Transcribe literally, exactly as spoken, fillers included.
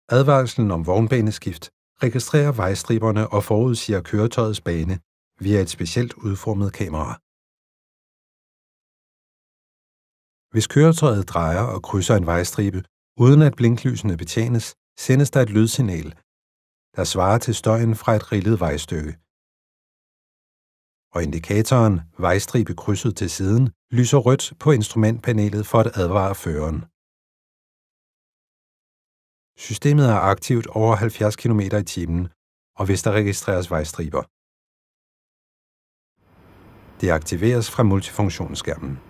Advarslen om vognbaneskift registrerer vejstriberne og forudsiger køretøjets bane via et specielt udformet kamera. Hvis køretøjet drejer og krydser en vejstribe, uden at blinklysene betjenes, sendes der et lydsignal, der svarer til støjen fra et rillet vejstykke. Og indikatoren vejstribe krydset til siden lyser rødt på instrumentpanelet for at advare føreren. Systemet er aktivt over halvfjerds kilometer i timen, og hvis der registreres vejstriber. Det aktiveres fra multifunktionsskærmen.